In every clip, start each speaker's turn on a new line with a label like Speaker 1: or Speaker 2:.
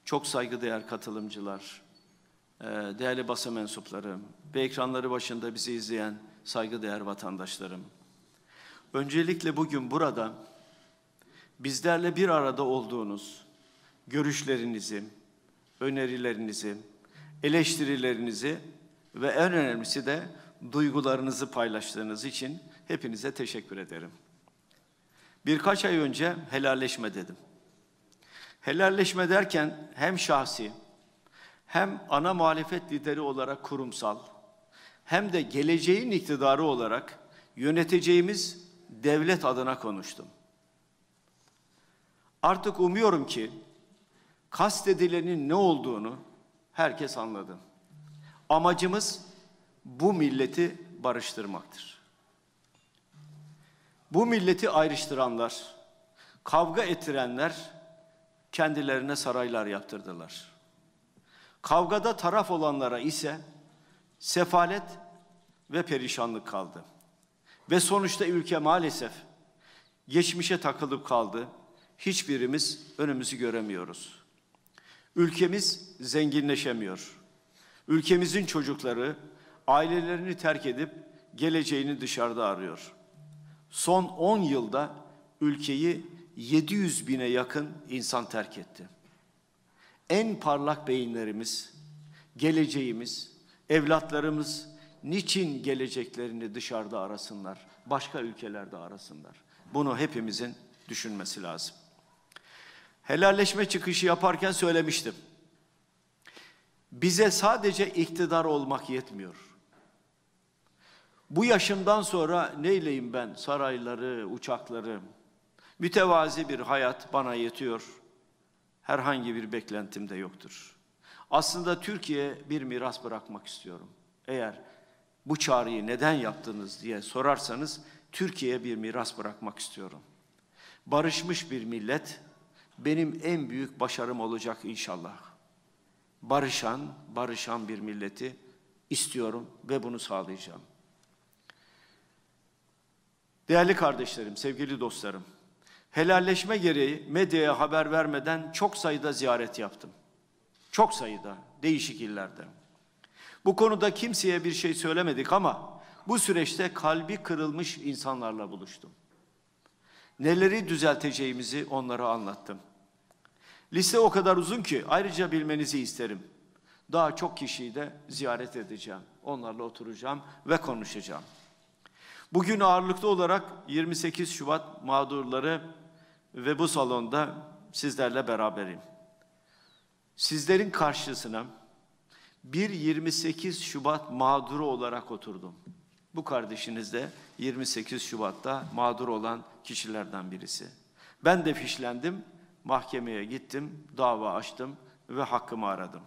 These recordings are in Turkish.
Speaker 1: çok saygıdeğer katılımcılar, değerli basın mensupları ve ekranları başında bizi izleyen saygıdeğer vatandaşlarım. Öncelikle bugün burada bizlerle bir arada olduğunuz görüşlerinizi, önerilerinizi, eleştirilerinizi ve en önemlisi de duygularınızı paylaştığınız için hepinize teşekkür ederim. Birkaç ay önce helalleşme dedim. Helalleşme derken hem şahsi, hem ana muhalefet lideri olarak kurumsal, hem de geleceğin iktidarı olarak yöneteceğimiz devlet adına konuştum. Artık umuyorum ki kastedilenin ne olduğunu herkes anladı. Amacımız bu milleti barıştırmaktır. Bu milleti ayrıştıranlar, kavga ettirenler kendilerine saraylar yaptırdılar. Kavgada taraf olanlara ise sefalet ve perişanlık kaldı. Ve sonuçta ülke maalesef geçmişe takılıp kaldı. Hiçbirimiz önümüzü göremiyoruz. Ülkemiz zenginleşemiyor. Ülkemizin çocukları ailelerini terk edip geleceğini dışarıda arıyor. Son 10 yılda ülkeyi 700 bine yakın insan terk etti. En parlak beyinlerimiz, geleceğimiz, evlatlarımız niçin geleceklerini dışarıda arasınlar, başka ülkelerde arasınlar? Bunu hepimizin düşünmesi lazım. Helalleşme çıkışı yaparken söylemiştim. Bize sadece iktidar olmak yetmiyor. Bu yaşımdan sonra neyleyim ben? Sarayları, uçakları, mütevazi bir hayat bana yetiyor. Herhangi bir beklentim de yoktur. Aslında Türkiye'ye bir miras bırakmak istiyorum. Eğer bu çağrıyı neden yaptınız diye sorarsanız, Türkiye'ye bir miras bırakmak istiyorum. Barışmış bir millet benim en büyük başarım olacak inşallah. Barışan bir milleti istiyorum ve bunu sağlayacağım. Değerli kardeşlerim, sevgili dostlarım, helalleşme gereği medyaya haber vermeden çok sayıda ziyaret yaptım. Çok sayıda, değişik illerde. Bu konuda kimseye bir şey söylemedik ama bu süreçte kalbi kırılmış insanlarla buluştum. Neleri düzelteceğimizi onlara anlattım. Liste o kadar uzun ki ayrıca bilmenizi isterim. Daha çok kişiyi de ziyaret edeceğim. Onlarla oturacağım ve konuşacağım. Bugün ağırlıklı olarak 28 Şubat mağdurları ve bu salonda sizlerle beraberim. Sizlerin karşısına bir 28 Şubat mağduru olarak oturdum. Bu kardeşiniz de 28 Şubat'ta mağdur olan kişilerden birisi. Ben de fişlendim, mahkemeye gittim, dava açtım ve hakkımı aradım.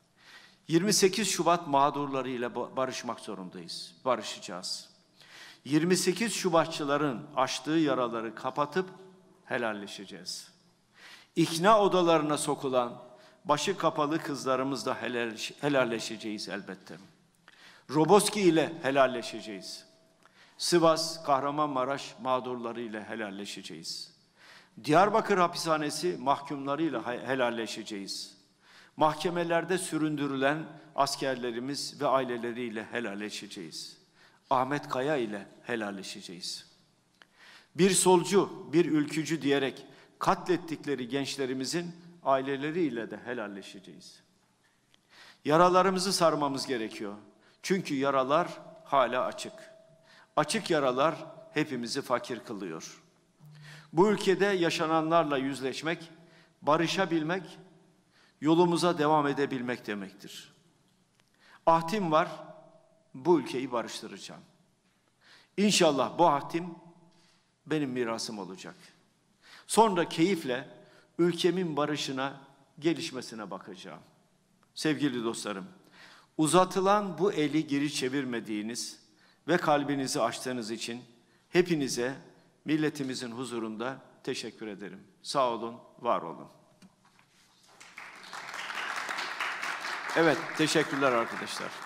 Speaker 1: 28 Şubat mağdurlarıyla barışmak zorundayız, barışacağız. 28 Şubatçıların açtığı yaraları kapatıp helalleşeceğiz. İkna odalarına sokulan başı kapalı kızlarımızla helalleşeceğiz elbette. Roboski ile helalleşeceğiz. Sivas, Kahramanmaraş mağdurları ile helalleşeceğiz. Diyarbakır hapishanesi mahkumlarıyla helalleşeceğiz. Mahkemelerde süründürülen askerlerimiz ve aileleriyle helalleşeceğiz. Ahmet Kaya ile helalleşeceğiz. Bir solcu, bir ülkücü diyerek katlettikleri gençlerimizin aileleriyle de helalleşeceğiz. Yaralarımızı sarmamız gerekiyor. Çünkü yaralar hala açık. Açık yaralar hepimizi fakir kılıyor. Bu ülkede yaşananlarla yüzleşmek, barışabilmek, yolumuza devam edebilmek demektir. Ahdim var, bu ülkeyi barıştıracağım. İnşallah bu ahdim benim mirasım olacak. Sonra keyifle ülkemin barışına, gelişmesine bakacağım. Sevgili dostlarım, uzatılan bu eli geri çevirmediğiniz ve kalbinizi açtığınız için hepinize milletimizin huzurunda teşekkür ederim. Sağ olun, var olun. Evet, teşekkürler arkadaşlar.